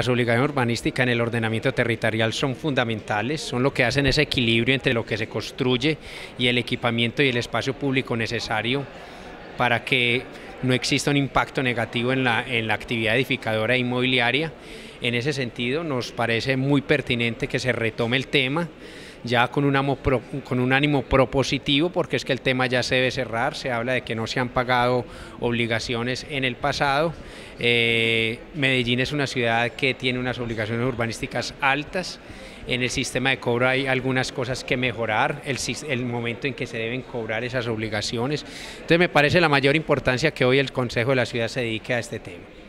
Las obligaciones urbanísticas en el ordenamiento territorial son fundamentales, son lo que hacen ese equilibrio entre lo que se construye y el equipamiento y el espacio público necesario para que no exista un impacto negativo en la actividad edificadora e inmobiliaria. En ese sentido, nos parece muy pertinente que se retome el tema, ya con un ánimo propositivo, porque es que el tema ya se debe cerrar. Se habla de que no se han pagado obligaciones en el pasado. Medellín es una ciudad que tiene unas obligaciones urbanísticas altas. En el sistema de cobro hay algunas cosas que mejorar, el momento en que se deben cobrar esas obligaciones. Entonces me parece la mayor importancia que hoy el Consejo de la Ciudad se dedique a este tema.